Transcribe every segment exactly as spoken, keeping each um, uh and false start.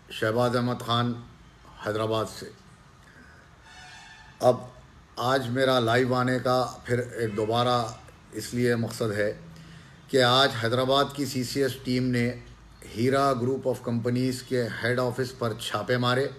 शहबाज अहमद ख़ान हैदराबाद से। अब आज मेरा लाइव आने का फिर एक दोबारा इसलिए मकसद है कि आज हैदराबाद की सी सी एस टीम ने हीरा ग्रुप ऑफ कंपनीज़ के हेड ऑफिस पर छापे मारे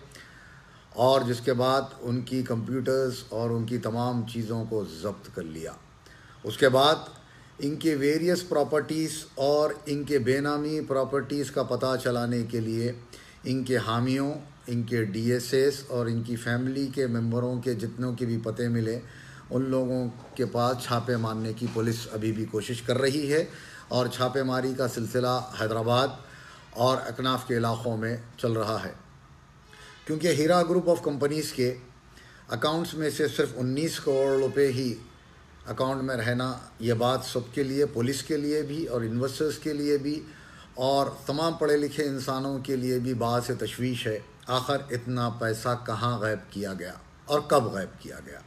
और जिसके बाद उनकी कंप्यूटर्स और उनकी तमाम चीज़ों को ज़ब्त कर लिया। उसके बाद इनके वेरियस प्रॉपर्टीज़ और इनके बेनामी प्रॉपर्टीज़ का पता चलाने के लिए इनके हामियों, इनके डी एस एस और इनकी फैमिली के मेंबरों के जितनों के भी पते मिले उन लोगों के पास छापे मारने की पुलिस अभी भी कोशिश कर रही है और छापेमारी का सिलसिला हैदराबाद और अकनाफ के इलाक़ों में चल रहा है। क्योंकि हीरा ग्रुप ऑफ कंपनीज़ के अकाउंट्स में से सिर्फ उन्नीस करोड़ रुपए ही अकाउंट में रहना, ये बात सबके लिए, पुलिस के लिए भी और इन्वेस्टर्स के लिए भी और तमाम पढ़े लिखे इंसानों के लिए भी बात से तशवीश है। आखिर इतना पैसा कहाँ गायब किया गया और कब गायब किया गया?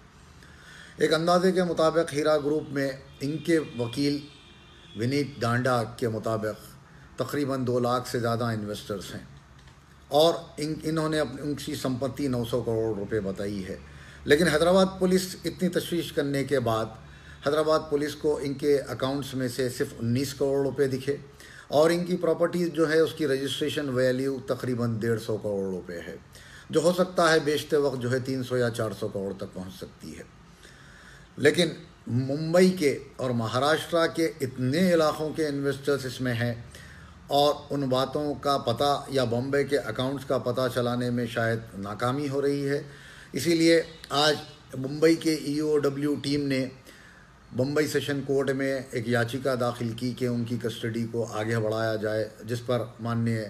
एक अंदाजे के मुताबिक हीरा ग्रुप में इनके वकील विनीत डांडा के मुताबिक तकरीबन दो लाख से ज़्यादा इन्वेस्टर्स हैं और इन इन्होंने अपनी उनकी संपत्ति नौ सौ करोड़ रुपए बताई है। लेकिन हैदराबाद पुलिस इतनी तशवीश करने के बाद हैदराबाद पुलिस को इनके अकाउंट्स में से सिर्फ उन्नीस करोड़ रुपए दिखे और इनकी प्रॉपर्टीज़ जो है उसकी रजिस्ट्रेशन वैल्यू तकरीबन डेढ़ सौ करोड़ रुपए है, जो हो सकता है बेचते वक्त जो है तीन सौ या चार सौ करोड़ तक पहुंच सकती है। लेकिन मुंबई के और महाराष्ट्र के इतने इलाक़ों के इन्वेस्टर्स इसमें हैं और उन बातों का पता या बॉम्बे के अकाउंट्स का पता चलाने में शायद नाकामी हो रही है। इसीलिए आज मुंबई के ई ओ डब्ल्यू टीम ने मुंबई सेशन कोर्ट में एक याचिका दाखिल की कि उनकी कस्टडी को आगे बढ़ाया जाए, जिस पर माननीय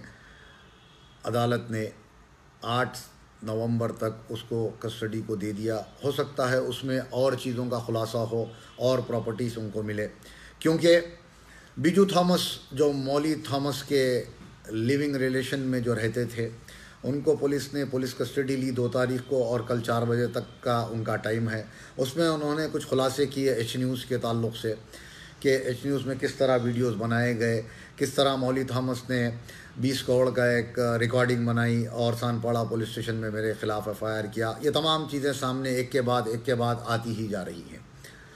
अदालत ने आठ नवंबर तक उसको कस्टडी को दे दिया। हो सकता है उसमें और चीज़ों का खुलासा हो और प्रॉपर्टीज़ उनको मिले, क्योंकि बीजू थॉमस जो मौली थॉमस के लिविंग रिलेशन में जो रहते थे उनको पुलिस ने पुलिस कस्टडी ली दो तारीख को और कल चार बजे तक का उनका टाइम है। उसमें उन्होंने कुछ खुलासे किए एच न्यूज़ के ताल्लुक़ से कि एच न्यूज़ में किस तरह वीडियोस बनाए गए, किस तरह मौली थॉमस ने बीस करोड़ का एक रिकॉर्डिंग बनाई और सानपाड़ा पुलिस स्टेशन में मेरे ख़िलाफ़ एफ आई आर किया। ये तमाम चीज़ें सामने एक के बाद एक के बाद आती ही जा रही हैं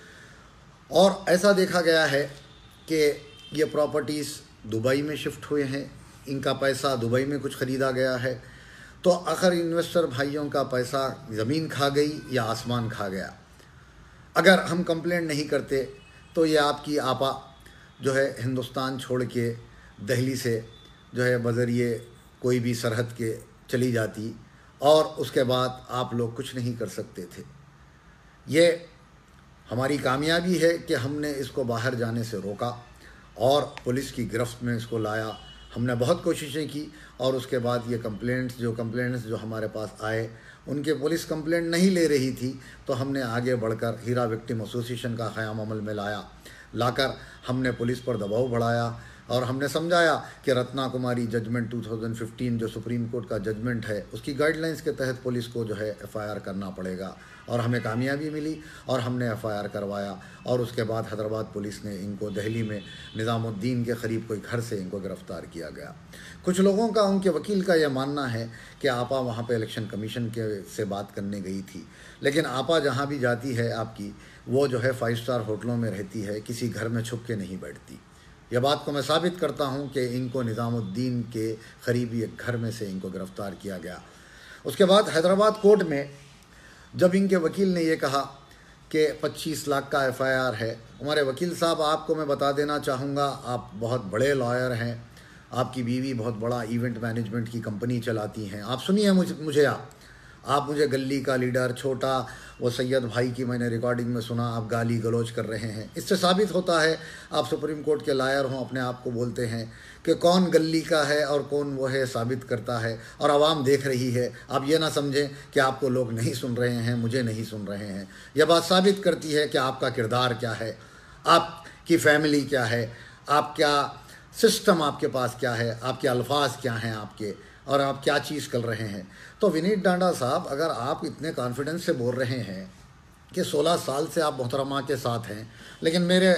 और ऐसा देखा गया है कि ये प्रॉपर्टीज़ दुबई में शिफ्ट हुए हैं, इनका पैसा दुबई में कुछ ख़रीदा गया है। तो आखिर इन्वेस्टर भाइयों का पैसा ज़मीन खा गई या आसमान खा गया? अगर हम कंप्लेंट नहीं करते तो ये आपकी आपा जो है हिंदुस्तान छोड़ के दिल्ली से जो है बज़रिए कोई भी सरहद के चली जाती और उसके बाद आप लोग कुछ नहीं कर सकते थे। ये हमारी कामयाबी है कि हमने इसको बाहर जाने से रोका और पुलिस की गिरफ्त में इसको लाया। हमने बहुत कोशिशें की और उसके बाद ये कंप्लेंट्स जो कंप्लेंट्स जो हमारे पास आए उनके पुलिस कंप्लेंट नहीं ले रही थी, तो हमने आगे बढ़कर हीरा विक्टिम एसोसिएशन का क़याम अमल में लाया। लाकर हमने पुलिस पर दबाव बढ़ाया और हमने समझाया कि रत्ना कुमारी जजमेंट दो हज़ार पंद्रह जो सुप्रीम कोर्ट का जजमेंट है उसकी गाइडलाइंस के तहत पुलिस को जो है एफ आई आर करना पड़ेगा और हमें कामयाबी मिली और हमने एफ आई आर करवाया और उसके बाद हैदराबाद पुलिस ने इनको दिल्ली में निज़ामुद्दीन के करीब कोई घर से इनको गिरफ़्तार किया गया। कुछ लोगों का, उनके वकील का यह मानना है कि आपा वहाँ पे इलेक्शन कमीशन के से बात करने गई थी, लेकिन आपा जहाँ भी जाती है आपकी वो जो है फाइव स्टार होटलों में रहती है, किसी घर में छुप के नहीं बैठती। यह बात को मैं साबित करता हूँ कि इनको निज़ामुद्दीन के करीबी एक घर में से इनको गिरफ़्तार किया गया। उसके बाद हैदराबाद कोर्ट में जब इनके वकील ने यह कहा कि पच्चीस लाख का एफ आई आर है, हमारे वकील साहब आपको मैं बता देना चाहूँगा, आप बहुत बड़े लॉयर हैं, आपकी बीवी बहुत बड़ा इवेंट मैनेजमेंट की कंपनी चलाती हैं। आप सुनिए मुझे मुझे आप आप मुझे गली का लीडर, छोटा वो सैयद भाई की मैंने रिकॉर्डिंग में सुना आप गाली गलौज कर रहे हैं। इससे साबित होता है आप सुप्रीम कोर्ट के लायर हों, अपने आप को बोलते हैं कि कौन गली का है और कौन वो है साबित करता है और आवाम देख रही है। आप ये ना समझें कि आपको लोग नहीं सुन रहे हैं, मुझे नहीं सुन रहे हैं। यह बात साबित करती है कि आपका किरदार क्या है, आपकी फैमिली क्या है, आप क्या सिस्टम आपके पास क्या है, आपके अल्फाज क्या हैं आपके और आप क्या चीज़ कर रहे हैं। तो विनीत डांडा साहब, अगर आप इतने कॉन्फिडेंस से बोल रहे हैं कि सोलह साल से आप मोहतरमा के साथ हैं, लेकिन मेरे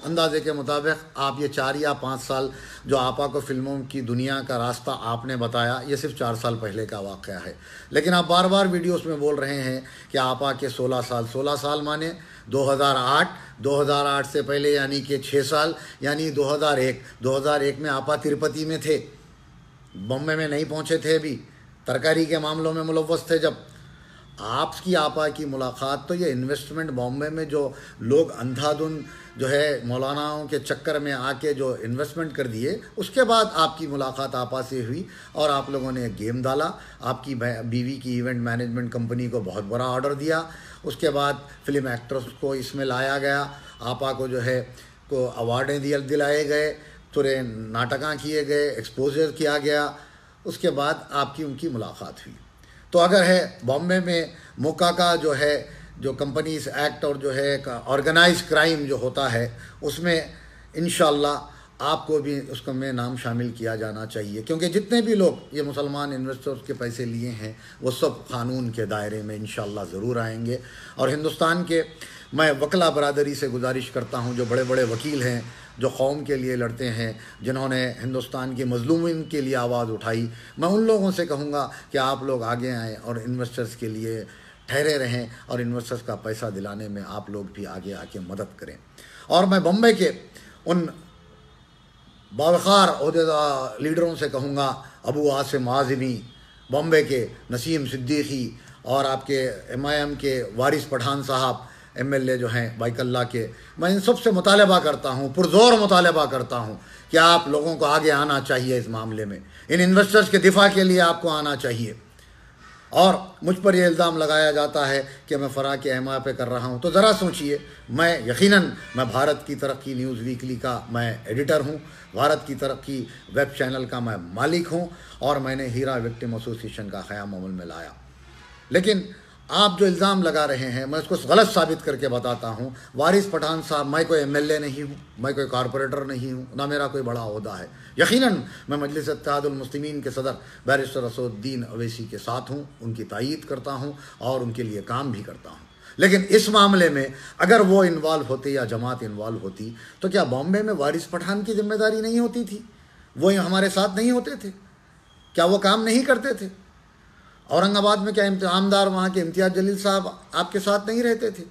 अंदाजे के मुताबिक आप ये चार या पाँच साल जो आपा को फिल्मों की दुनिया का रास्ता आपने बताया, ये सिर्फ चार साल पहले का वाक़या है। लेकिन आप बार बार वीडियोस में बोल रहे हैं कि आपा के सोलह साल सोलह साल माने दो हज़ार आठ दो हज़ार आठ से पहले यानी कि छः साल यानी दो हज़ार एक दो हज़ार एक में आपा तिरुपति में थे, बॉम्बे में नहीं पहुँचे थे, अभी तरकारी के मामलों में मुलव्वस थे। जब आपकी आपा की मुलाकात, तो ये इन्वेस्टमेंट बॉम्बे में जो लोग अंधाधुन जो है मौलानाओं के चक्कर में आके जो इन्वेस्टमेंट कर दिए, उसके बाद आपकी मुलाकात आपा से हुई और आप लोगों ने एक गेम डाला। आपकी बीवी की इवेंट मैनेजमेंट कंपनी को बहुत बड़ा ऑर्डर दिया। उसके बाद फिल्म एक्ट्रेस को इसमें लाया गया, आपा को जो है को अवार्डें दिए दिलाए गए, थोड़े नाटकां किए गए, एक्सपोजर किया गया। उसके बाद आपकी उनकी मुलाकात हुई। तो अगर है बॉम्बे में मोका का जो है जो कंपनीज एक्ट और जो है ऑर्गेनाइज क्राइम जो होता है, उसमें इंशाल्लाह आपको भी उसको में नाम शामिल किया जाना चाहिए, क्योंकि जितने भी लोग ये मुसलमान इन्वेस्टर्स के पैसे लिए हैं वो सब कानून के दायरे में इंशाल्लाह ज़रूर आएंगे। और हिंदुस्तान के मैं वकला बरादरी से गुजारिश करता हूँ, जो बड़े बड़े वकील हैं, जो कौम के लिए लड़ते हैं, जिन्होंने हिंदुस्तान के मज़लूमीन के लिए आवाज़ उठाई, मैं उन लोगों से कहूँगा कि आप लोग आगे आएँ और इन्वेस्टर्स के लिए ठहरे रहें और इन्वेस्टर्स का पैसा दिलाने में आप लोग भी आगे आके मदद करें। और मैं बम्बई के उन बावकार ओहदेदार लीडरों से कहूँगा, अबू आसिम आज़मी, बम्बई के नसीम सिद्दीकी और आपके एम आई एम के वारिस पठान साहब एम एल ए जो हैं बाइकल्ला के, मैं इन सब से मुतालबा करता हूँ, पुरज़ोर मुतालबा करता हूँ कि आप लोगों को आगे आना चाहिए इस मामले में। इन इन्वेस्टर्स के दिफा के लिए आपको आना चाहिए। और मुझ पर यह इल्ज़ाम लगाया जाता है कि मैं फ़रा के एम आई पे कर रहा हूँ, तो ज़रा सोचिए, मैं यकीनन मैं भारत की तरक्की न्यूज़ वीकली का मैं एडिटर हूँ, भारत की तरक्की वेब चैनल का मैं मालिक हूँ, और मैंने हीरा विक्टिम एसोसिएशन का क़याम अमल में लाया। लेकिन आप जो इल्ज़ाम लगा रहे हैं, मैं उसको गलत साबित करके बताता हूँ। वारिस पठान साहब, मैं कोई एम एल ए नहीं हूँ, मैं कोई कॉरपोरेटर नहीं हूँ, ना मेरा कोई बड़ा ओहदा है। यकीनन मैं मजलिस इत्तेहादुल मुस्लिमीन के सदर बैरिस्टर असदुद्दीन अवैसी के साथ हूँ, उनकी तायीद करता हूँ और उनके लिए काम भी करता हूँ। लेकिन इस मामले में अगर वो इन्वॉल्व होते या जमात इन्वॉल्व होती, तो क्या बॉम्बे में वारिस पठान की जिम्मेदारी नहीं होती थी? वो हमारे साथ नहीं होते थे? क्या वो काम नहीं करते थे? औरंगाबाद में क्या आमदार वहाँ के इम्तियाज़ जलील साहब आपके साथ नहीं रहते थे?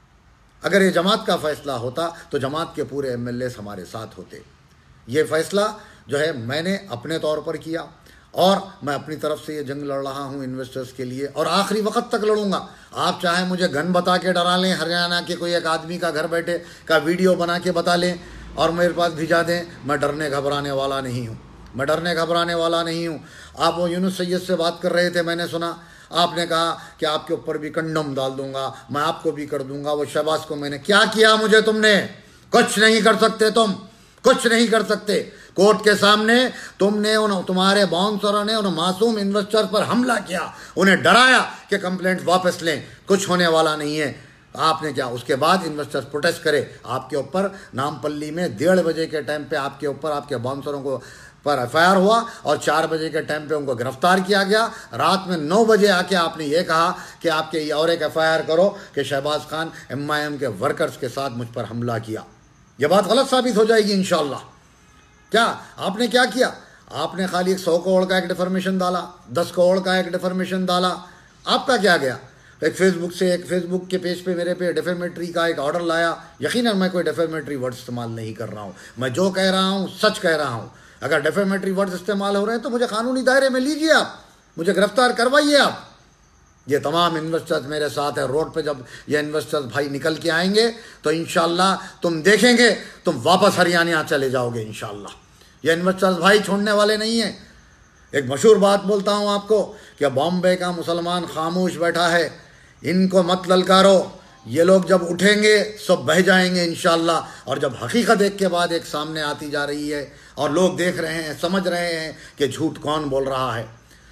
अगर ये जमात का फ़ैसला होता तो जमात के पूरे एम एल एस हमारे साथ होते। ये फ़ैसला जो है मैंने अपने तौर पर किया और मैं अपनी तरफ से ये जंग लड़ रहा हूँ इन्वेस्टर्स के लिए, और आखिरी वक्त तक लड़ूंगा। आप चाहे मुझे गन बता के डरा लें, हरियाणा के कोई एक आदमी का घर बैठे का वीडियो बना के बता लें और मेरे पास भिजा दें, मैं डरने घबराने वाला नहीं हूँ, मैं डरने घबराने वाला नहीं हूँ। आप वो यूनुस सैयद से बात कर रहे थे, मैंने सुना आपने कहा कि आपके ऊपर भी कंडम डाल दूंगा, मैं आपको भी कर दूंगा। वो शहबाज को मैंने क्या किया? मुझे तुमने कुछ नहीं कर सकते, तुम कुछ नहीं कर सकते। कोर्ट के सामने तुमने उन तुम्हारे बाउंसरों ने उन मासूम इन्वेस्टर्स पर हमला किया, उन्हें डराया कि कंप्लेंट वापस लें, कुछ होने वाला नहीं है। आपने क्या? उसके बाद इन्वेस्टर्स प्रोटेस्ट करे आपके ऊपर, नामपल्ली में डेढ़ बजे के टाइम पे आपके ऊपर आपके बाउंसरों को पर एफ आई आर हुआ और चार बजे के टाइम पे उनको गिरफ्तार किया गया। रात में नौ बजे आके आपने ये कहा कि आपके ये और एक एफ आई आर करो कि Shahbaz Khan M I M के वर्कर्स के साथ मुझ पर हमला किया। यह बात गलत साबित हो जाएगी इंशाअल्लाह। क्या आपने क्या किया? आपने खाली एक सौ करोड़ का एक डिफॉर्मेशन डाला, दस करोड़ का एक डिफॉर्मेशन डाला। आपका क्या गया? एक फेसबुक से एक फेसबुक के पेज पे मेरे पे डिफेमेटरी का एक ऑर्डर लाया। यकीनन मैं कोई डिफेमेटरी वर्ड इस्तेमाल नहीं कर रहा हूँ, मैं जो कह रहा हूँ सच कह रहा हूँ। अगर डिफेमेटरी वर्ड्स इस्तेमाल हो रहे हैं तो मुझे कानूनी दायरे में लीजिए, आप मुझे गिरफ्तार करवाइए आप। ये तमाम इन्वेस्टर्स मेरे साथ है रोड पे। जब ये इन्वेस्टर्स भाई निकल के आएंगे तो इंशाल्लाह तुम देखेंगे, तुम वापस हरियाणा चले जाओगे इंशाल्लाह। ये इन्वेस्टर्स भाई छोड़ने वाले नहीं हैं। एक मशहूर बात बोलता हूँ आपको कि बॉम्बे का मुसलमान खामोश बैठा है, इनको मत ललकारो। ये लोग जब उठेंगे सब बह जाएंगे इंशाल्लाह। और जब हकीकत एक के बाद एक सामने आती जा रही है और लोग देख रहे हैं, समझ रहे हैं कि झूठ कौन बोल रहा है।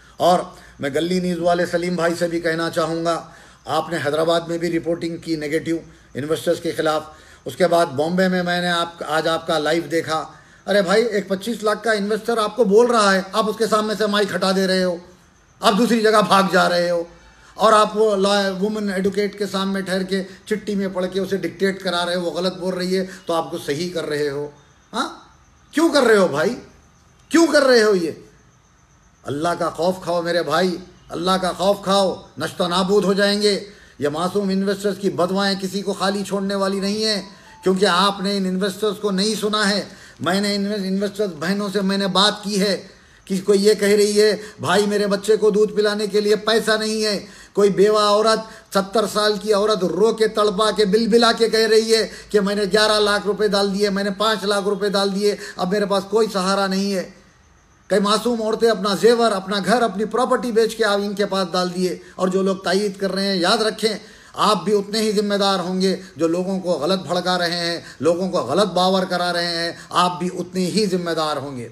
और मैं गली न्यूज़ वाले सलीम भाई से भी कहना चाहूँगा, आपने हैदराबाद में भी रिपोर्टिंग की नेगेटिव इन्वेस्टर्स के ख़िलाफ़, उसके बाद बॉम्बे में मैंने आप आज आपका लाइव देखा। अरे भाई, एक पच्चीस लाख का इन्वेस्टर आपको बोल रहा है, आप उसके सामने से माइक हटा दे रहे हो, आप दूसरी जगह भाग जा रहे हो। और आप वो वुमेन एडवोकेट के सामने ठहर के चिट्ठी में पढ़ के उसे डिक्टेट करा रहे हो, वो गलत बोल रही है तो आपको सही कर रहे हो। हाँ, क्यों कर रहे हो भाई, क्यों कर रहे हो ये? अल्लाह का खौफ खाओ मेरे भाई, अल्लाह का खौफ खाओ, नश्ता नाबूद हो जाएंगे। ये मासूम इन्वेस्टर्स की बदवाएं किसी को खाली छोड़ने वाली नहीं है, क्योंकि आपने इन इन्वेस्टर्स को नहीं सुना है। मैंने इन्वेस्टर्स बहनों से मैंने बात की है कि कोई ये कह रही है भाई मेरे बच्चे को दूध पिलाने के लिए पैसा नहीं है, कोई बेवा औरत सत्तर साल की औरत रो के तड़पा के बिल बिला के कह रही है कि मैंने ग्यारह लाख रुपए डाल दिए, मैंने पाँच लाख रुपए डाल दिए, अब मेरे पास कोई सहारा नहीं है। कई मासूम औरतें अपना जेवर, अपना घर, अपनी प्रॉपर्टी बेच के आप इनके पास डाल दिए। और जो लोग तायीद कर रहे हैं, याद रखें आप भी उतने ही जिम्मेदार होंगे। जो लोगों को गलत भड़का रहे हैं, लोगों को गलत बावर करा रहे हैं, आप भी उतने ही जिम्मेदार होंगे।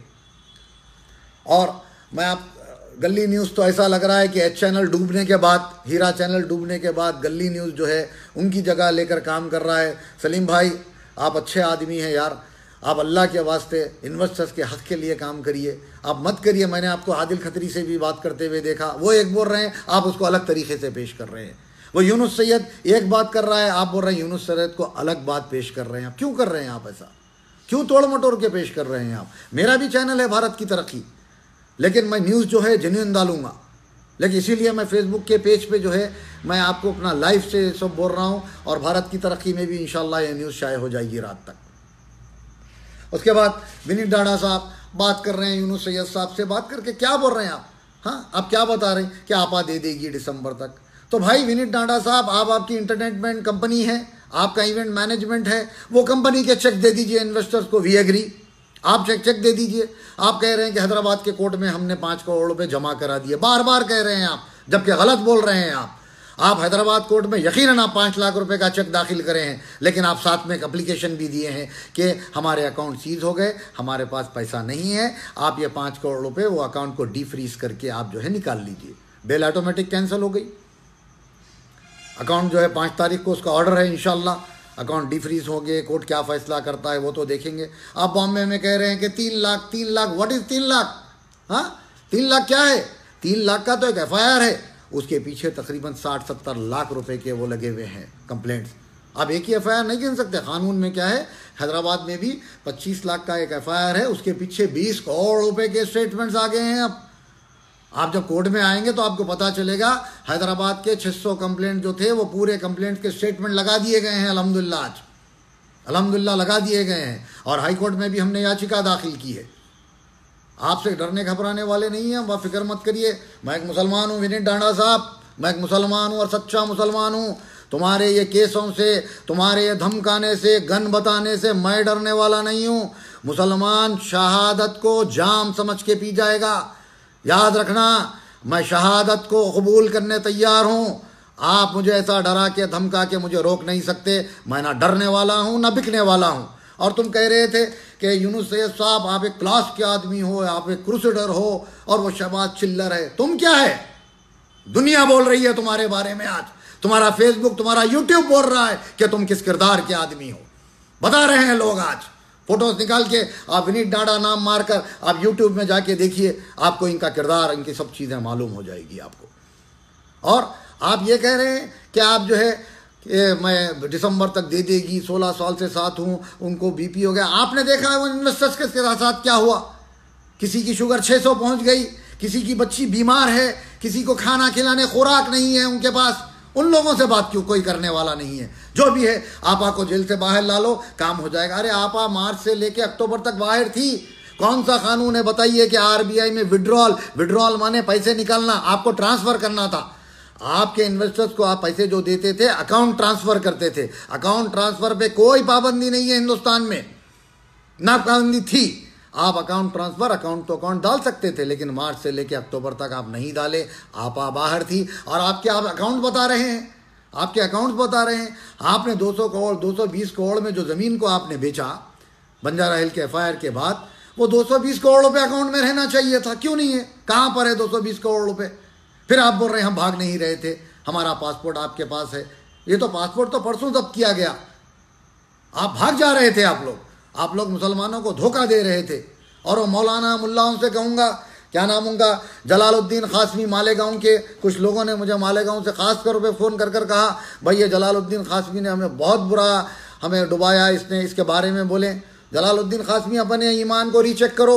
और मैं आप गली न्यूज़ तो ऐसा लग रहा है कि एच चैनल डूबने के बाद, हीरा चैनल डूबने के बाद गली न्यूज़ जो है उनकी जगह लेकर काम कर रहा है। सलीम भाई आप अच्छे आदमी हैं यार, आप अल्लाह के वास्ते इन्वेस्टर्स के हक़ के लिए काम करिए, आप मत करिए। मैंने आपको आदिल खत्री से भी बात करते हुए देखा, वो एक बोल रहे हैं, आप उसको अलग तरीके से पेश कर रहे हैं। वो यूनुस सैयद एक बात कर रहा है, आप बोल रहे हैं यूनुस सैयद को अलग बात पेश कर रहे हैं। आप क्यों कर रहे हैं? आप ऐसा क्यों तोड़ मटोड़ के पेश कर रहे हैं? आप, मेरा भी चैनल है भारत की तरक्की, लेकिन मैं न्यूज़ जो है जेन्युइन डालूंगा। लेकिन इसीलिए मैं फेसबुक के पेज पे जो है मैं आपको अपना लाइव से सब बोल रहा हूँ, और भारत की तरक्की में भी इंशाल्लाह ये न्यूज़ शाये हो जाएगी रात तक। उसके बाद विनीत डाढ़ा साहब बात कर रहे हैं यूनुस सैयद साहब से, बात करके क्या बोल रहे हैं आप? हाँ, आप क्या बता रहे हैं कि आपा दे देगी दिसंबर तक? तो भाई विनीत डाढ़ा साहब, आप आपकी इंटरटेनमेंट कंपनी है, आपका इवेंट मैनेजमेंट है, वो कंपनी के चेक दे दीजिए इन्वेस्टर्स को, वी एग्री, आप चेक चेक दे दीजिए। आप कह रहे हैं कि हैदराबाद के कोर्ट में हमने पाँच करोड़ रुपए जमा करा दिए, बार बार कह रहे हैं आप, जबकि गलत बोल रहे हैं आप। आप हैदराबाद कोर्ट में यकीनन आप पाँच लाख रुपए का चेक दाखिल करे हैं, लेकिन आप साथ में एक एप्लीकेशन भी दिए हैं कि हमारे अकाउंट सीज हो गए, हमारे पास पैसा नहीं है, आप ये पाँच करोड़ रुपए वो अकाउंट को डीफ्रीज करके आप जो है निकाल लीजिए। बेल ऑटोमेटिक कैंसिल हो गई, अकाउंट जो है पाँच तारीख को उसका ऑर्डर है, इंशाल्लाह अकाउंट डीफ्रीज हो गए। कोर्ट क्या फैसला करता है वो तो देखेंगे। आप बॉम्बे में कह रहे हैं कि तीन लाख तीन लाख व्हाट इज तीन लाख? हाँ, तीन लाख क्या है? तीन लाख का तो एक एफ आई आर है, उसके पीछे तकरीबन साठ सत्तर लाख रुपए के वो लगे हुए हैं कंप्लेंट्स। आप एक ही एफ आई आर नहीं गिन सकते। कानून में क्या है, हैदराबाद में भी पच्चीस लाख का एक एफ आई आर है, उसके पीछे बीस करोड़ रुपए के स्टेटमेंट्स आ गए हैं। अब आप जब कोर्ट में आएंगे तो आपको पता चलेगा हैदराबाद के छह सौ कंप्लेंट जो थे वो पूरे कंप्लेंट के स्टेटमेंट लगा दिए गए हैं। अल्हम्दुलिल्लाह, आज अल्हम्दुलिल्लाह लगा दिए गए हैं। और हाई कोर्ट में भी हमने याचिका दाखिल की है। आपसे डरने घबराने वाले नहीं हैं, वह फिक्र मत करिए। मैं एक मुसलमान हूँ विनीत डाढ़ा साहब, मैं एक मुसलमान हूँ और सच्चा मुसलमान हूँ। तुम्हारे ये केसों से, तुम्हारे ये धमकाने से, गन बताने से मैं डरने वाला नहीं हूँ। मुसलमान शहादत को जाम समझ के पी जाएगा, याद रखना। मैं शहादत को कबूल करने तैयार हूँ। आप मुझे ऐसा डरा के धमका के मुझे रोक नहीं सकते। मैं ना डरने वाला हूँ ना बिकने वाला हूँ। और तुम कह रहे थे कि यूनुस सैयद साहब आप एक क्लास के आदमी हो, आप एक क्रूसेडर हो, और वो शहबाज चिल्लर है। तुम क्या है? दुनिया बोल रही है तुम्हारे बारे में आज। तुम्हारा फेसबुक, तुम्हारा यूट्यूब बोल रहा है कि तुम किस किरदार के आदमी हो। बता रहे हैं लोग आज, फोटोज निकाल के आप विनीत डाढ़ा नाम मारकर आप यूट्यूब में जाके देखिए, आपको इनका किरदार, इनकी सब चीज़ें मालूम हो जाएगी आपको। और आप ये कह रहे हैं कि आप जो है कि मैं दिसंबर तक दे देगी, सोलह साल से साथ हूँ, उनको बीपी हो गया। आपने देखा है वो इन्वेस्टर्स के साथ क्या हुआ? किसी की शुगर छः सौ पहुँच गई, किसी की बच्ची बीमार है, किसी को खाना खिलाने खुराक नहीं है उनके पास। उन लोगों से बात क्यों कोई करने वाला नहीं है? जो भी है, आपा को जेल से बाहर ला लो, काम हो जाएगा। अरे आपा मार्च से लेके अक्टूबर तक बाहर थी। कौन सा कानून है बताइए कि आरबीआई में विड्रॉल, विड्रॉल माने पैसे निकालना, आपको ट्रांसफर करना था। आपके इन्वेस्टर्स को आप पैसे जो देते थे अकाउंट ट्रांसफर करते थे। अकाउंट ट्रांसफर पे कोई पाबंदी नहीं है हिंदुस्तान में, ना पाबंदी थी। आप अकाउंट ट्रांसफर, अकाउंट तो अकाउंट डाल सकते थे, लेकिन मार्च से लेके अक्टूबर तक आप नहीं डाले। आप बाहर थी और आपके आप अकाउंट बता रहे हैं, आपके अकाउंट बता रहे हैं। आपने दो सौ करोड़ दो सौ बीस करोड़ में जो ज़मीन को आपने बेचा बंजारा हिल के एफ आई आर के बाद, वो दो सौ बीस करोड़ रुपए अकाउंट में रहना चाहिए था। क्यों नहीं है? कहाँ पर है दो सौ बीस करोड़ रुपए? फिर आप बोल रहे हैं हम भाग नहीं रहे थे, हमारा पासपोर्ट आपके पास है। ये तो पासपोर्ट तो परसों जब्त किया गया। आप भाग जा रहे थे। आप लोग आप लोग मुसलमानों को धोखा दे रहे थे। और वो मौलाना मुल्लाओं से कहूँगा क्या नाम उनका, जलालुद्दीन कासमी, मालेगांव के कुछ लोगों ने मुझे मालेगांव से ख़ास तौर पे फ़ोन कर कर कहा भाई ये जलालुद्दीन कासमी ने हमें बहुत बुरा हमें डुबाया, इसने इसके बारे में बोले। जलालुद्दीन कासमी अपने ईमान को रीचेक करो,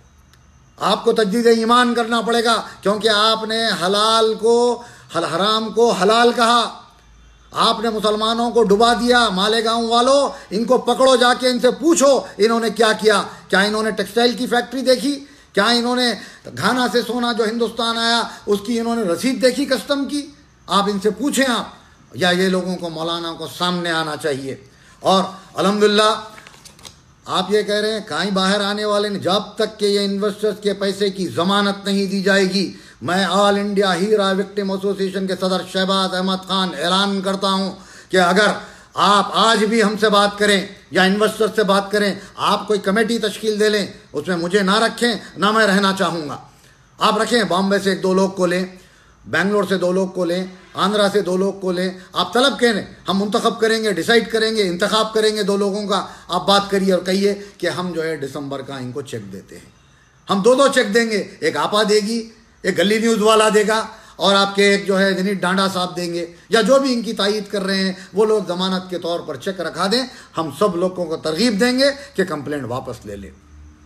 आपको तजदीद ईमान करना पड़ेगा, क्योंकि आपने हलाल को हल हराम को हलाल कहा, आपने मुसलमानों को डुबा दिया। मालेगांव वालों, इनको पकड़ो, जाके इनसे पूछो इन्होंने क्या किया। क्या इन्होंने टेक्सटाइल की फैक्ट्री देखी? क्या इन्होंने घाना से सोना जो हिंदुस्तान आया उसकी इन्होंने रसीद देखी कस्टम की? आप इनसे पूछें आप, या ये लोगों को, मौलाना को सामने आना चाहिए। और अल्हम्दुलिल्लाह आप ये कह रहे हैं कहीं बाहर आने वाले ने, जब तक के ये इन्वेस्टर्स के पैसे की जमानत नहीं दी जाएगी, मैं all India Heera victim association के सदर शहबाज अहमद खान ऐलान करता हूं कि अगर आप आज भी हमसे बात करें या इन्वेस्टर से बात करें, आप कोई कमेटी तश्कील दे लें, उसमें मुझे ना रखें, ना मैं रहना चाहूँगा। आप रखें, बॉम्बे से एक दो लोग को लें, बेंगलोर से दो लोग को लें, आंध्रा से दो लोग को लें, आप तलब करें, हम मुंतखब करेंगे, डिसाइड करेंगे, इंतखाब करेंगे दो लोगों का। आप बात करिए और कहिए कि हम जो है दिसंबर का इनको चेक देते हैं। हम दो दो चेक देंगे, एक आपा देगी, एक गली न्यूज़ वाला देगा, और आपके एक जो है विनीत डांडा साहब देंगे, या जो भी इनकी तायीद कर रहे हैं वो लोग ज़मानत के तौर पर चेक रखा दें। हम सब लोगों को तरगीब देंगे कि कंप्लेंट वापस ले लें।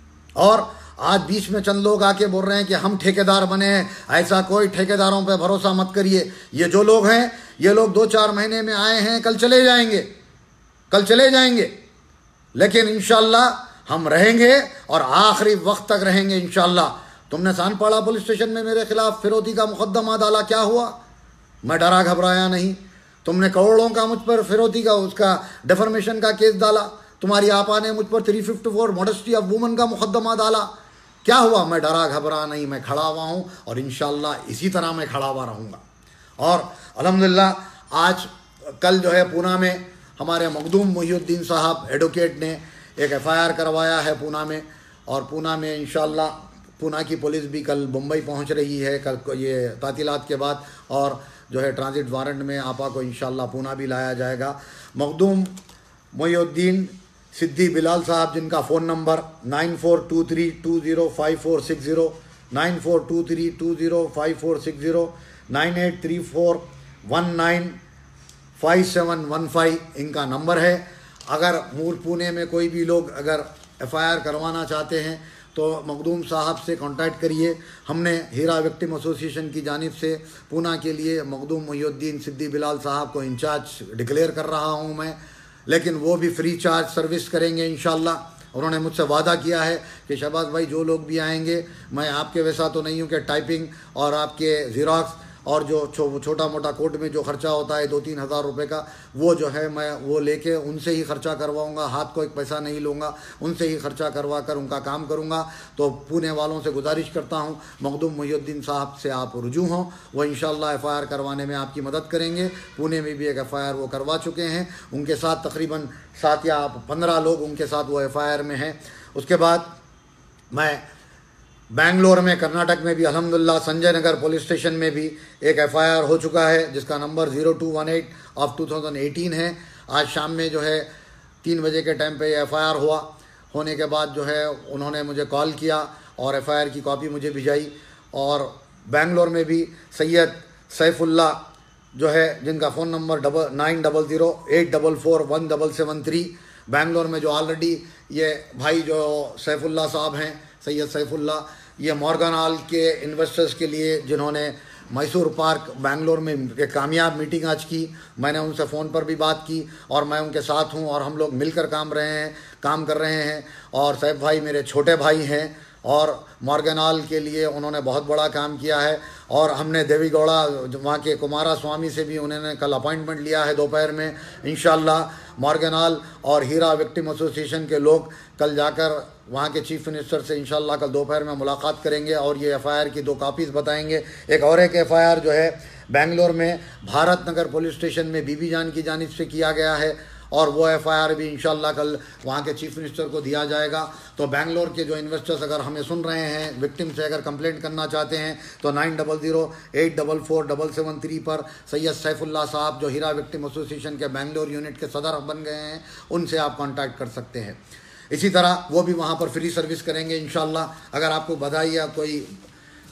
और आज बीच में चंद लोग आके बोल रहे हैं कि हम ठेकेदार बने हैं, ऐसा कोई ठेकेदारों पे भरोसा मत करिए। ये जो लोग हैं, ये लोग दो चार महीने में आए हैं, कल चले जाएंगे, कल चले जाएंगे, लेकिन इंशाअल्लाह हम रहेंगे और आखिरी वक्त तक रहेंगे इंशाअल्लाह। तुमने सानपाड़ा पुलिस स्टेशन में मेरे खिलाफ फिरौती का मुकदमा डाला, क्या हुआ? मैं डरा घबराया नहीं। तुमने करोड़ों का मुझ पर फिरौती का, उसका डिफर्मेशन का केस डाला। तुम्हारी आपा ने मुझ पर three fifty four modesty of woman का मुकदमा डाला, क्या हुआ? मैं डरा घबरा नहीं, मैं खड़ा हुआ हूँ और इंशाअल्लाह इसी तरह मैं खड़ा हुआ रहूँगा। और अल्हम्दुलिल्लाह आज कल जो है पूना में हमारे मखदूम मुहिउद्दीन साहब एडवोकेट ने एक एफ आई आर करवाया है पूना में, और पूना में इंशाअल्लाह पूना की पुलिस भी कल मुंबई पहुंच रही है कल ये तातीलात के बाद, और जो है ट्रांजिट वारंट में आपा को इंशाअल्लाह पूना भी लाया जाएगा। मखदूम मुहिउद्दीन सिद्दी बिलाल साहब, जिनका phone number nine four two three two zero five four six zero, nine four two three two zero five four six zero, nine eight three four one nine five seven one five इनका number है। अगर मूल पुणे में कोई भी लोग अगर F I are करवाना चाहते हैं तो मखदूम साहब से कांटेक्ट करिए। हमने हीरा विक्टिम एसोसिएशन की जानिब से पूना के लिए मखदूम मुहिउद्दीन सिद्दी बिलाल साहब को इंचार्ज डिक्लेयर कर रहा हूं मैं, लेकिन वो भी फ्री चार्ज सर्विस करेंगे इंशाअल्लाह। उन्होंने मुझसे वादा किया है कि शहबाज भाई जो लोग भी आएंगे, मैं आपके वैसा तो नहीं हूँ कि टाइपिंग और आपके ज़िराक्स और जो छो, छोटा मोटा कोर्ट में जो खर्चा होता है दो तीन हज़ार रुपये का, वो जो है मैं वो लेके उनसे ही खर्चा करवाऊंगा, हाथ को एक पैसा नहीं लूँगा, उनसे ही खर्चा करवा कर उनका काम करूँगा। तो पुणे वालों से गुजारिश करता हूँ मखदूम मुहिउद्दीन साहब से आप रुजू हों, वो इंशाअल्लाह एफ आई आर करवाने में आपकी मदद करेंगे। पुणे में भी एक एफ आई आर वो करवा चुके हैं, उनके साथ तकरीबन सात या पंद्रह लोग उनके साथ वो एफ आई आर में हैं। उसके बाद मैं बेंगलोर में, कर्नाटक में भी अल्हम्दुलिल्लाह संजय नगर पुलिस स्टेशन में भी एक एफ आई आर हो चुका है, जिसका number zero two one eight of two thousand eighteen है। आज शाम में जो है तीन बजे के टाइम पे एफ आई आर हुआ। होने के बाद जो है उन्होंने मुझे कॉल किया और एफ आई आर की कॉपी मुझे भिजाई। और बेंगलोर में भी सैयद सैफुल्ला जो है, जिनका phone number double nine double zero eight double four one double seven three, Bangalore में जो ऑलरेडी ये भाई जो सैफुल्ला साहब हैं, सैयद सैफुल्ला, ये मॉर्गन हॉल के इन्वेस्टर्स के लिए जिन्होंने मैसूर पार्क बेंगलोर में एक कामयाब मीटिंग आज की, मैंने उनसे फ़ोन पर भी बात की और मैं उनके साथ हूं और हम लोग मिलकर काम रहे हैं काम कर रहे हैं। और सैफ भाई मेरे छोटे भाई हैं और मॉर्गन हॉल के लिए उन्होंने बहुत बड़ा काम किया है। और हमने देवीगौड़ा वहाँ के कुमारा स्वामी से भी उन्होंने कल अपॉइंटमेंट लिया है दोपहर में। इंशाअल्लाह मॉर्गन हॉल और हीरा विक्टिम एसोसिएशन के लोग कल जाकर वहाँ के चीफ मिनिस्टर से इंशाअल्लाह कल दोपहर में मुलाकात करेंगे और ये एफ आई आर की दो कापीज़ बताएंगे। एक और एक एफ आई आर जो है बेंगलोर में भारत नगर पुलिस स्टेशन में बीबी जान की जानिब से किया गया है और वो एफ आई आर भी इंशाअल्लाह कल वहाँ के चीफ मिनिस्टर को दिया जाएगा। तो बेंगलोर के जो इन्वेस्टर्स अगर हमें सुन रहे हैं, विक्टिम से अगर कंप्लेंट करना चाहते हैं तो nine double zero eight double four double seven three पर सैयद सैफुल्ला साहब जो हीरा विक्टिम एसोसिएशन के बेंगलोर यूनिट के सदर बन गए हैं, उनसे आप कॉन्टैक्ट कर सकते हैं। इसी तरह वो भी वहाँ पर फ्री सर्विस करेंगे इंशाअल्लाह। अगर आपको बधाई या कोई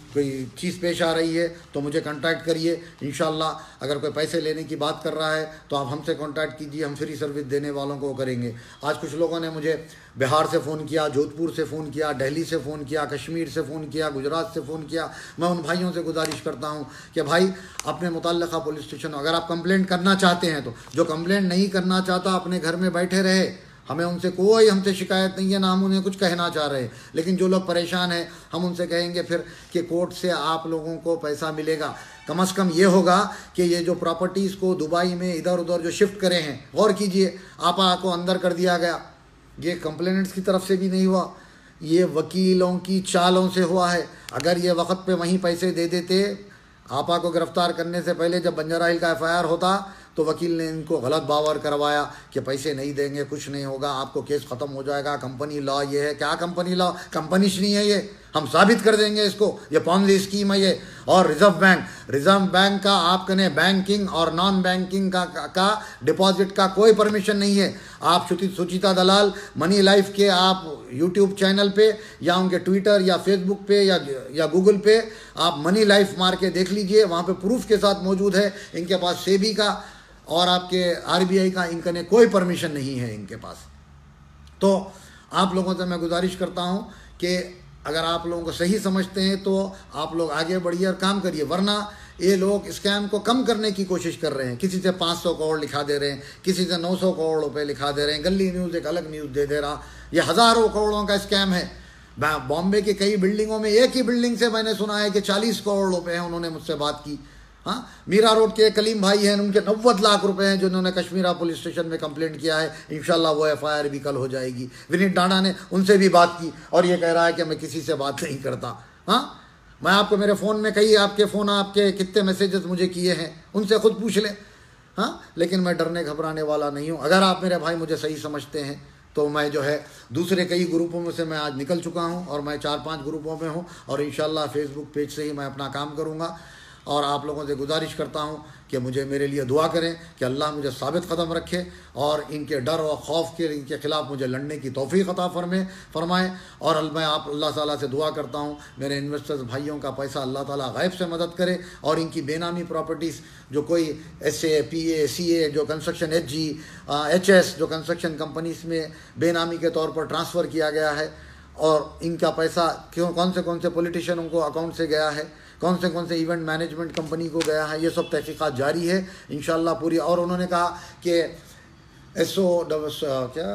कोई चीज़ पेश आ रही है तो मुझे कांटेक्ट करिए। इंशाल्लाह अगर कोई पैसे लेने की बात कर रहा है तो आप हमसे कांटेक्ट कीजिए, हम फ्री सर्विस देने वालों को करेंगे। आज कुछ लोगों ने मुझे बिहार से फ़ोन किया, जोधपुर से फ़ोन किया, दिल्ली से फ़ोन किया, कश्मीर से फ़ोन किया, गुजरात से फ़ोन किया। मैं उन भाइयों से गुजारिश करता हूँ कि भाई अपने मुतल्लिक़ा पुलिस स्टेशन अगर आप कंप्लेंट करना चाहते हैं तो, जो कंप्लेंट नहीं करना चाहता अपने घर में बैठे रहे, हमें उनसे कोई हमसे शिकायत नहीं है, ना हम उन्हें कुछ कहना चाह रहे हैं। लेकिन जो लोग परेशान हैं हम उनसे कहेंगे फिर कि कोर्ट से आप लोगों को पैसा मिलेगा। कम अज़ कम ये होगा कि ये जो प्रॉपर्टीज़ को दुबई में इधर उधर जो शिफ्ट करे हैं, गौर कीजिए, आपा को अंदर कर दिया गया, ये कंप्लेनेंट्स की तरफ से भी नहीं हुआ, ये वकीलों की चालों से हुआ है। अगर ये वक्त पे वहीं पैसे दे देते, आपा को गिरफ्तार करने से पहले जब बंजारा हिल का एफ आई आर होता तो वकील ने इनको गलत बावर करवाया कि पैसे नहीं देंगे, कुछ नहीं होगा, आपको केस ख़त्म हो जाएगा, कंपनी लॉ ये है। क्या कंपनी लॉ? कंपनी नहीं है ये, हम साबित कर देंगे इसको, ये पॉन्जी स्कीम है ये। और रिजर्व बैंक, रिजर्व बैंक का आपने बैंकिंग और नॉन बैंकिंग का का डिपॉजिट का कोई परमिशन नहीं है। आप सुचिता दलाल मनी लाइफ के आप यूट्यूब चैनल पे या उनके ट्विटर या फेसबुक पे या या गूगल पे आप मनी लाइफ मार के देख लीजिए, वहाँ पे प्रूफ के साथ मौजूद है। इनके पास सेबी का और आपके आर बी आई का इनका कोई परमिशन नहीं है इनके पास। तो आप लोगों से मैं गुजारिश करता हूँ कि अगर आप लोगों को सही समझते हैं तो आप लोग आगे बढ़िए और काम करिए, वरना ये लोग स्कैम को कम करने की कोशिश कर रहे हैं। किसी से पाँच सौ करोड़ लिखा दे रहे हैं, किसी से नौ सौ करोड़ रुपए लिखा दे रहे हैं, गली न्यूज़ एक अलग न्यूज़ दे दे रहा, ये हज़ारों करोड़ों का स्कैम है। बॉम्बे की कई बिल्डिंगों में, एक ही बिल्डिंग से मैंने सुना है कि चालीस करोड़ रुपए हैं। उन्होंने मुझसे बात की। हाँ, मीरा रोड के कलीम भाई हैं, उनके नब्बे लाख रुपए हैं जो उन्होंने कश्मीरा पुलिस स्टेशन में कंप्लेंट किया है। इंशाल्लाह वो एफ आई आर भी कल हो जाएगी। विनीत डाडा ने उनसे भी बात की और ये कह रहा है कि मैं किसी से बात नहीं करता। हाँ, मैं आपको मेरे फ़ोन में कई आपके फ़ोन आपके कितने मैसेजेस मुझे किए हैं, उनसे खुद पूछ लें। हाँ, लेकिन मैं डरने घबराने वाला नहीं हूँ। अगर आप मेरे भाई मुझे सही समझते हैं तो मैं जो है दूसरे कई ग्रुपों में से मैं आज निकल चुका हूँ और मैं चार पांच ग्रुपों में हूँ और इंशाल्लाह फेसबुक पेज से ही मैं अपना काम करूँगा। और आप लोगों से गुजारिश करता हूँ कि मुझे मेरे लिए दुआ करें कि अल्लाह मुझे साबित कदम रखे और इनके डर और खौफ के इनके ख़िलाफ़ मुझे लड़ने की तौफ़ीक़ अता फरमे फरमाएँ। और मैं आप अल्लाह ताला से दुआ करता हूँ मेरे इन्वेस्टर्स भाइयों का पैसा अल्लाह ताला गैब से मदद करे और इनकी बेनामी प्रॉपर्टीज़ जो कोई S A P A C A जो construction H G H S जो कंस्ट्रक्शन कंपनीज में बेनामी के तौर पर ट्रांसफ़र किया गया है और इनका पैसा क्यों कौन से कौन से पॉलिटिशियनों को अकाउंट से गया है, कौन से कौन से इवेंट मैनेजमेंट कंपनी को गया है, ये सब तहकीक़ात जारी है इंशाल्लाह पूरी। और उन्होंने कहा कि एस ओ क्या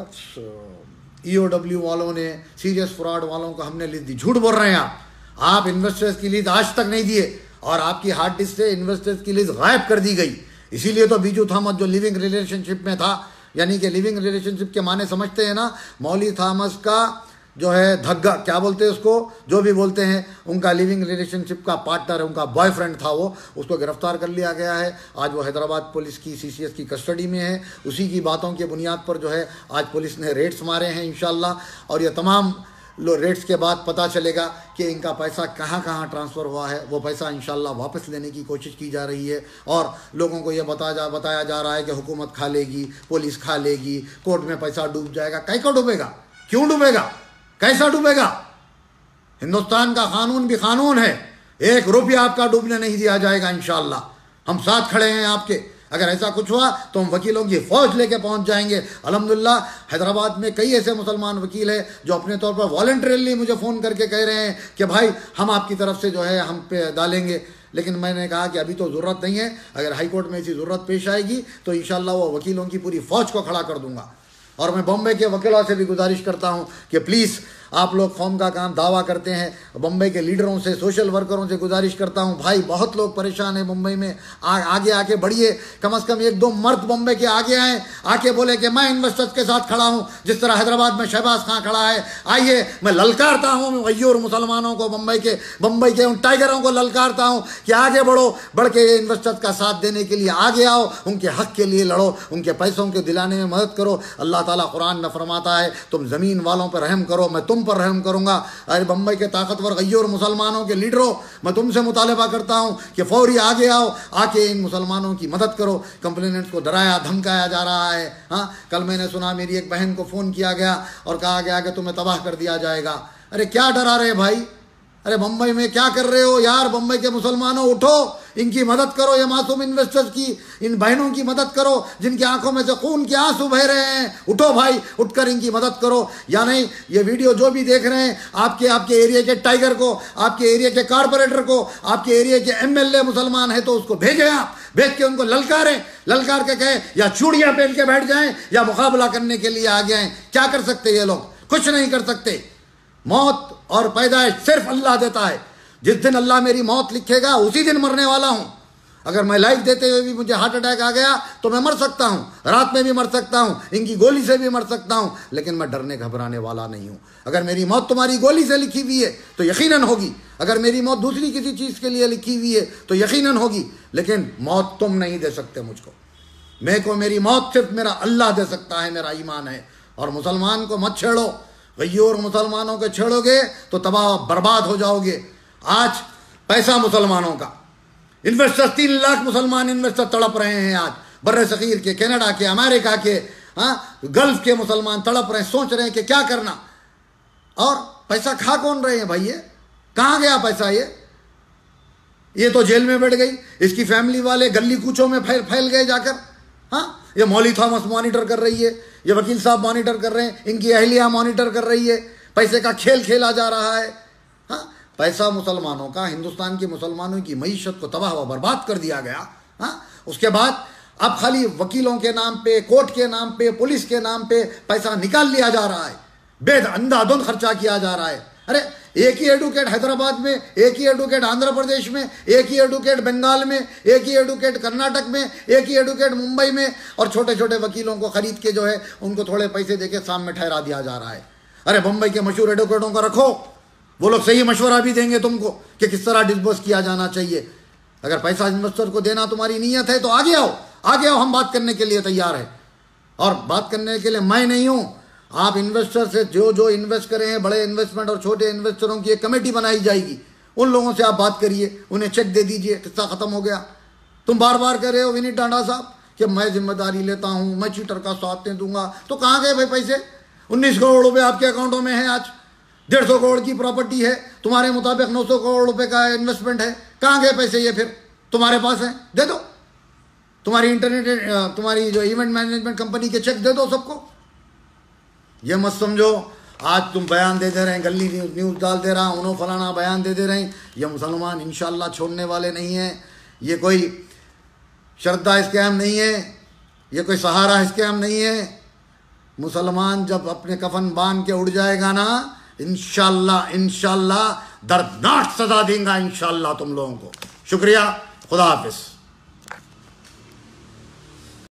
ई ओ डब्ल्यू वालों ने सीरियस फ्रॉड वालों को हमने लिस्ट दी। झूठ बोल रहे हैं आप आप इन्वेस्टर्स की लिस्ट आज तक नहीं दिए और आपकी हार्ड डिस्क से इन्वेस्टर्स की लिस्ट गायब कर दी गई। इसीलिए तो बीजू थॉमस जो लिविंग रिलेशनशिप में था, यानी कि लिविंग रिलेशनशिप के माने समझते हैं ना, मौली थॉमस का जो है धग्गा क्या बोलते हैं उसको, जो भी बोलते हैं, उनका लिविंग रिलेशनशिप का पार्टनर है, उनका बॉयफ्रेंड था वो, उसको गिरफ्तार कर लिया गया है। आज वो हैदराबाद पुलिस की सी सी एस की कस्टडी में है। उसी की बातों के बुनियाद पर जो है आज पुलिस ने रेड्स मारे हैं इंशाल्लाह। और ये तमाम लो रेट्स के बाद पता चलेगा कि इनका पैसा कहाँ कहाँ ट्रांसफ़र हुआ है। वो पैसा इंशाल्लाह वापस लेने की कोशिश की जा रही है और लोगों को ये बताया जा बताया जा रहा है कि हुकूमत खा लेगी, पुलिस खा लेगी, कोर्ट में पैसा डूब जाएगा। कहीं को डूबेगा? क्यों डूबेगा? कैसा डूबेगा? हिंदुस्तान का कानून भी कानून है, एक रुपया आपका डूबने नहीं दिया जाएगा इंशाल्लाह। हम साथ खड़े हैं आपके। अगर ऐसा कुछ हुआ तो हम वकीलों की फ़ौज लेके पहुंच जाएंगे। अल्हम्दुलिल्लाह हैदराबाद में कई ऐसे मुसलमान वकील हैं जो अपने तौर पर वॉलंटरीली मुझे फ़ोन करके कह रहे हैं कि भाई हम आपकी तरफ से जो है हम पे डालेंगे। लेकिन मैंने कहा कि अभी तो ज़रूरत नहीं है, अगर हाई कोर्ट में ऐसी ज़रूरत पेश आएगी तो इंशाल्लाह वो वकीलों की पूरी फ़ौज को खड़ा कर दूंगा। और मैं बम्बई के वकीलों से भी गुजारिश करता हूं कि प्लीज़ आप लोग कौम का काम दावा करते हैं। बम्बई के लीडरों से, सोशल वर्करों से गुजारिश करता हूं, भाई बहुत लोग परेशान हैं मुंबई में, आ, आगे आके बढ़िए। कम अज़ कम एक दो मर्द बम्बई के आगे आए, आके बोले कि मैं इन्वेस्टर्स के साथ खड़ा हूं, जिस तरह हैदराबाद में शहबाज खां खड़ा है। आइए, मैं ललकारता हूँ गय्यूर मुसलमानों को, बम्बई के बम्बई के उन टाइगरों को ललकारता हूँ कि आगे बढ़ो, बढ़ के इन्वेस्टर्स का साथ देने के लिए आगे आओ, उनके हक़ के लिए लड़ो, उनके पैसों के दिलाने में मदद करो। अल्लाह ताला कुरान में फरमाता है तुम ज़मीन वालों पर रहम करो, मैं तुम पर रहम करूंगा। अरे बम्बई के ताकतवर गय्यूर मुसलमानों के लीडरों, मैं तुमसे मुतालबा करता हूं कि फौरी आगे आओ, आके इन मुसलमानों की मदद करो। कंप्लेनेंट्स को डराया धमकाया जा रहा है। हाँ, कल मैंने सुना मेरी एक बहन को फ़ोन किया गया और कहा गया कि तुम्हें तबाह कर दिया जाएगा। अरे क्या डरा रहे भाई? अरे बम्बई में क्या कर रहे हो यार? बम्बई के मुसलमानों उठो, इनकी मदद करो, ये मासूम इन्वेस्टर्स की, इन बहनों की मदद करो जिनकी आंखों में से खून के आंसू बह रहे हैं। उठो भाई, उठकर इनकी मदद करो। या नहीं, ये वीडियो जो भी देख रहे हैं, आपके आपके एरिया के टाइगर को, आपके एरिया के कारपोरेटर को, आपके एरिया के एमएलए मुसलमान है तो उसको भेजें, आप भेज के उनको ललकारें, ललकार के कहें या चूड़ियां पहन के बैठ जाएं या मुकाबला करने के लिए आगे आए। क्या कर सकते ये लोग? कुछ नहीं कर सकते। मौत और पैदाइश सिर्फ अल्लाह देता है। जिस दिन अल्लाह मेरी मौत लिखेगा उसी दिन मरने वाला हूं। अगर मैं लाइफ देते हुए भी मुझे हार्ट अटैक आ गया तो मैं मर सकता हूं, रात में भी मर सकता हूं, इनकी गोली से भी मर सकता हूं, लेकिन मैं डरने घबराने वाला नहीं हूं। अगर मेरी मौत तुम्हारी गोली से लिखी हुई है तो यकीनन होगी, अगर मेरी मौत दूसरी किसी चीज के लिए लिखी हुई है तो यकीनन होगी, लेकिन मौत तुम नहीं दे सकते मुझको। मेरे को मेरी मौत सिर्फ मेरा अल्लाह दे सकता है, मेरा ईमान है। और मुसलमान को मत छेड़ो, गय्योर मुसलमानों के छेड़ोगे तो तबाह बर्बाद हो जाओगे। आज पैसा मुसलमानों का, इन्वेस्टर तीन लाख मुसलमान इन्वेस्टर तड़प रहे हैं आज, बर्रे सगीर के, कनाडा के, अमेरिका के, हाँ गल्फ के मुसलमान तड़प रहे हैं, सोच रहे हैं कि क्या करना। और पैसा खा कौन रहे हैं भाई? ये कहाँ गया पैसा? ये ये तो जेल में बैठ गई, इसकी फैमिली वाले गली कूचों में फैल फैल गए जाकर। हाँ, ये मौली थॉमस मॉनिटर कर रही है, ये वकील साहब मॉनिटर कर रहे हैं, इनकी अहलिया मॉनिटर कर रही है, पैसे का खेल खेला जा रहा है। हाँ, पैसा मुसलमानों का, हिंदुस्तान के मुसलमानों की मईशत को तबाह व बर्बाद कर दिया गया। हाँ, उसके बाद अब खाली वकीलों के नाम पे, कोर्ट के नाम पे, पुलिस के नाम पे पैसा निकाल लिया जा रहा है, बेद अंधाधुंध खर्चा किया जा रहा है। अरे एक ही एडवोकेट हैदराबाद में, एक ही एडवोकेट आंध्र प्रदेश में, एक ही एडवोकेट बंगाल में, एक ही एडवोकेट कर्नाटक में, एक ही एडवोकेट मुंबई में, और छोटे छोटे वकीलों को खरीद के जो है उनको थोड़े पैसे देके सामने ठहरा दिया जा रहा है। अरे बम्बई के मशहूर एडवोकेटों को रखो, वो लोग सही मशवरा भी देंगे तुमको कि किस तरह डिस्बर्स किया जाना चाहिए। अगर पैसा इन्वेस्टर को देना तुम्हारी नीयत है तो आगे आओ, आगे आओ, हम बात करने के लिए तैयार है। और बात करने के लिए मैं नहीं हूं, आप इन्वेस्टर से जो जो इन्वेस्ट करे हैं, बड़े इन्वेस्टमेंट और छोटे इन्वेस्टरों की एक कमेटी बनाई जाएगी, उन लोगों से आप बात करिए, उन्हें चेक दे दीजिए, किस्सा खत्म हो गया। तुम बार बार कह रहे हो विनीत टांडा साहब कि मैं जिम्मेदारी लेता हूं, मैं चीटर का साथ दे दूंगा, तो कहाँ गए भाई पैसे? उन्नीस करोड़ रुपए आपके अकाउंटों में है, आज डेढ़ सौ करोड़ की प्रॉपर्टी है, तुम्हारे मुताबिक नौ सौ करोड़ रुपए का इन्वेस्टमेंट है, कहाँ गए पैसे? ये फिर तुम्हारे पास है, दे दो। तुम्हारी इंटरनेट, तुम्हारी जो इवेंट मैनेजमेंट कंपनी के चेक दे दो सबको। ये मत समझो आज तुम बयान दे दे रहे हैं, गली न्यूज न्यूज डाल दे रहा, उन्होंने फलाना बयान दे दे रहे हैं। ये मुसलमान इंशाल्लाह छोड़ने वाले नहीं हैं। ये कोई श्रद्धा स्कैम नहीं है, ये कोई सहारा स्कैम नहीं है। मुसलमान जब अपने कफन बांध के उड़ जाएगा ना, इंशाल्लाह इंशाल्लाह दर्दनाक सजा देगा इंशाल्लाह तुम लोगों को। शुक्रिया, खुदा हाफिज।